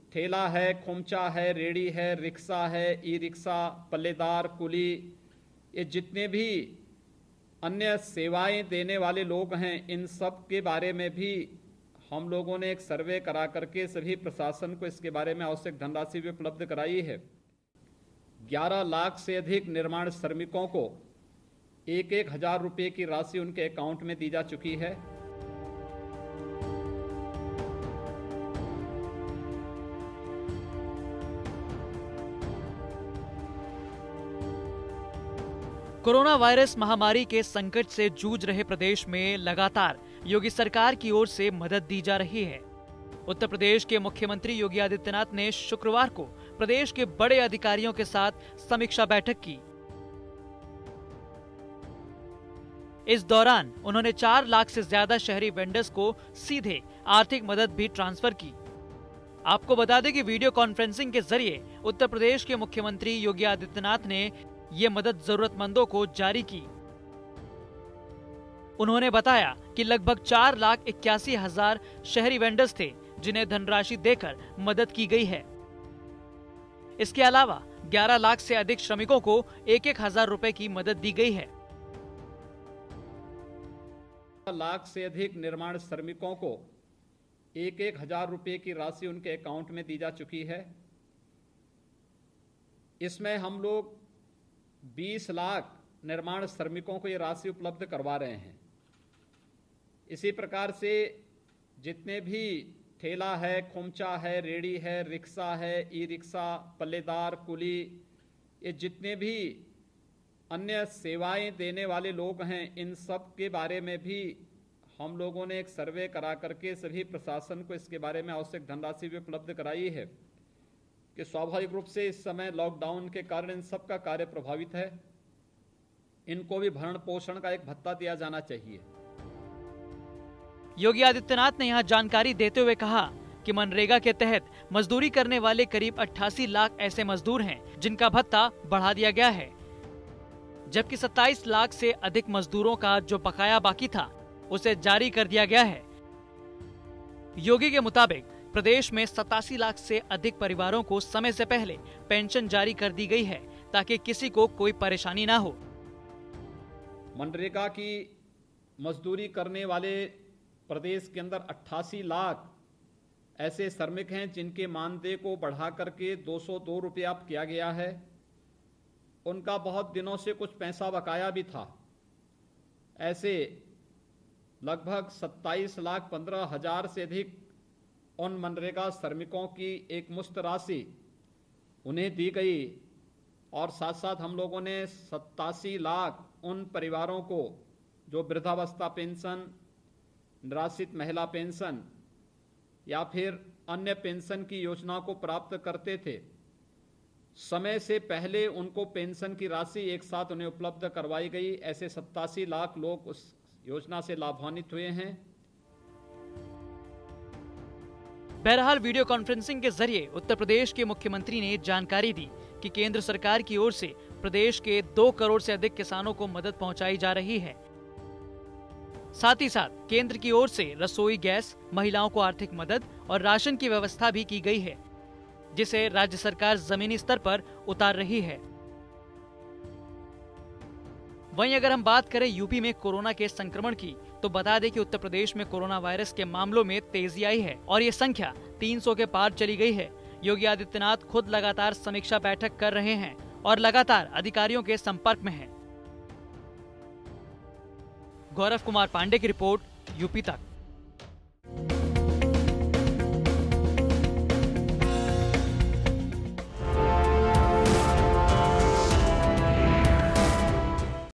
ठेला है, खोमचा है, रेड़ी है, रिक्शा है, ई रिक्शा, पल्लेदार, कुली, ये जितने भी अन्य सेवाएं देने वाले लोग हैं, इन सब के बारे में भी हम लोगों ने एक सर्वे करा करके सभी प्रशासन को इसके बारे में आवश्यक धनराशि भी उपलब्ध कराई है। 11 लाख से अधिक निर्माण श्रमिकों को 1-1 हजार रुपये की राशि उनके अकाउंट में दी जा चुकी है। कोरोना वायरस महामारी के संकट से जूझ रहे प्रदेश में लगातार योगी सरकार की ओर से मदद दी जा रही है। उत्तर प्रदेश के मुख्यमंत्री योगी आदित्यनाथ ने शुक्रवार को प्रदेश के बड़े अधिकारियों के साथ समीक्षा बैठक की। इस दौरान उन्होंने 4 लाख से ज्यादा शहरी वेंडर्स को सीधे आर्थिक मदद भी ट्रांसफर की। आपको बता दें कि वीडियो कॉन्फ्रेंसिंग के जरिए उत्तर प्रदेश के मुख्यमंत्री योगी आदित्यनाथ ने ये मदद जरूरतमंदों को जारी की। उन्होंने बताया कि लगभग 4,81,000 शहरी वेंडर्स थे जिन्हें धनराशि देकर मदद की गई है। इसके अलावा 11 लाख से अधिक श्रमिकों को 1-1 हजार रुपए की मदद दी गई है। 11 लाख से अधिक निर्माण श्रमिकों को 1-1 हजार रुपये की राशि उनके अकाउंट में दी जा चुकी है। इसमें हम लोग 20 लाख निर्माण श्रमिकों को ये राशि उपलब्ध करवा रहे हैं। इसी प्रकार से जितने भी ठेला है, खोमचा है, रेड़ी है, रिक्शा है, ई रिक्शा, पल्लेदार, कुली, ये जितने भी अन्य सेवाएं देने वाले लोग हैं, इन सब के बारे में भी हम लोगों ने एक सर्वे करा करके सभी प्रशासन को इसके बारे में आवश्यक धनराशि भी उपलब्ध कराई है कि स्वाभाविक रूप से इस समय लॉकडाउन के कारण इन सब का कार्य प्रभावित है। इनको भी भरण पोषण का एक भत्ता दिया जाना चाहिए। योगी आदित्यनाथ ने यहां जानकारी देते हुए कहा कि मनरेगा के तहत मजदूरी करने वाले करीब 88 लाख ऐसे मजदूर हैं जिनका भत्ता बढ़ा दिया गया है, जबकि 27 लाख से अधिक मजदूरों का जो बकाया बाकी था उसे जारी कर दिया गया है। योगी के मुताबिक प्रदेश में 87 लाख से अधिक परिवारों को समय से पहले पेंशन जारी कर दी गई है ताकि किसी को कोई परेशानी ना हो। मनरेगा की मजदूरी करने वाले प्रदेश के अंदर 88 लाख ऐसे श्रमिक हैं जिनके मानदेय को बढ़ा करके 202 रुपये अब किया गया है। उनका बहुत दिनों से कुछ पैसा बकाया भी था। ऐसे लगभग 27,15,000 से अधिक उन मनरेगा श्रमिकों की एक मुश्त राशि उन्हें दी गई और साथ साथ हम लोगों ने 87 लाख उन परिवारों को जो वृद्धावस्था पेंशन, निराश्रित महिला पेंशन या फिर अन्य पेंशन की योजना को प्राप्त करते थे, समय से पहले उनको पेंशन की राशि एक साथ उन्हें उपलब्ध करवाई गई। ऐसे 87 लाख लोग उस योजना से लाभान्वित हुए हैं। बहरहाल वीडियो कॉन्फ्रेंसिंग के जरिए उत्तर प्रदेश के मुख्यमंत्री ने जानकारी दी कि केंद्र सरकार की ओर से प्रदेश के 2 करोड़ से अधिक किसानों को मदद पहुंचाई जा रही है। साथ ही साथ केंद्र की ओर से रसोई गैस, महिलाओं को आर्थिक मदद और राशन की व्यवस्था भी की गई है, जिसे राज्य सरकार जमीनी स्तर पर उतार रही है। वहीं अगर हम बात करें यूपी में कोरोना के संक्रमण की, तो बता दें कि उत्तर प्रदेश में कोरोना वायरस के मामलों में तेजी आई है और ये संख्या 300 के पार चली गई है। योगी आदित्यनाथ खुद लगातार समीक्षा बैठक कर रहे हैं और लगातार अधिकारियों के संपर्क में हैं। गौरव कुमार पांडे की रिपोर्ट, यूपी तक।